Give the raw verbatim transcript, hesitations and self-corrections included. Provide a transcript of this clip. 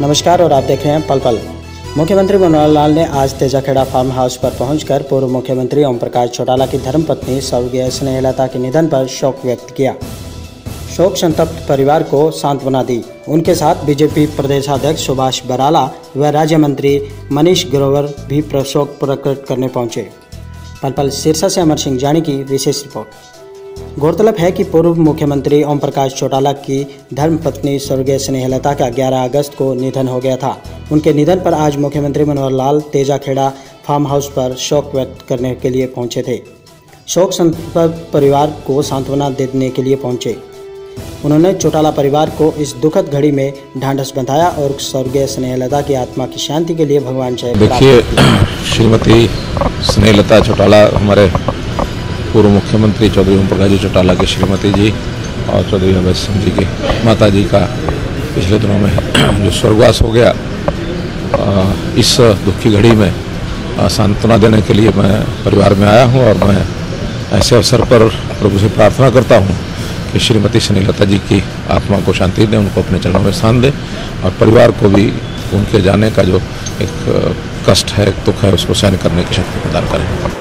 नमस्कार और आप देख रहे हैं पल पल। मुख्यमंत्री मनोहर लाल ने आज तेजाखेड़ा फार्म हाउस पर पहुंचकर पूर्व मुख्यमंत्री ओम प्रकाश चौटाला की धर्मपत्नी स्वर्गीय स्नेहलता के निधन पर शोक व्यक्त किया। शोक संतप्त परिवार को सांत्वना दी। उनके साथ बीजेपी प्रदेशाध्यक्ष सुभाष बराला व राज्य मंत्री मनीष ग्रोवर भी शोक प्रकट करने पहुंचे। पल पल सिरसा से अमर सिंह जानी की विशेष रिपोर्ट। गौरतलब है कि पूर्व मुख्यमंत्री ओम प्रकाश चौटाला की धर्मपत्नी स्वर्गीय स्नेहलता का ग्यारह अगस्त को निधन हो गया था। उनके निधन पर आज मुख्यमंत्री मनोहर लाल तेजाखेड़ा फार्म हाउस पर शोक व्यक्त करने के लिए पहुंचे थे। शोक संतप्त परिवार को सांत्वना देने के लिए पहुंचे। उन्होंने चौटाला परिवार को इस दुखद घड़ी में ढांढस बंधाया और स्वर्गीय स्नेहलता की आत्मा की शांति के लिए भगवान से देखिए, श्रीमती स्नेहलता चौटाला हमारे पूर्व मुख्यमंत्री चौधरी ओम प्रकाश जी चौटाला के श्रीमती जी और चौधरी अवैध सिंह जी की माता जी का पिछले दिनों में जो स्वर्गवास हो गया, इस दुखी घड़ी में सांत्वना देने के लिए मैं परिवार में आया हूं और मैं ऐसे अवसर पर प्रभु से प्रार्थना करता हूं कि श्रीमती स्नेहलता जी की आत्मा को शांति दें, उनको अपने चरणों में स्थान दें और परिवार को भी उनके जाने का जो एक कष्ट है, एक दुख है, उसको सहन करने की शक्ति प्रदान करें।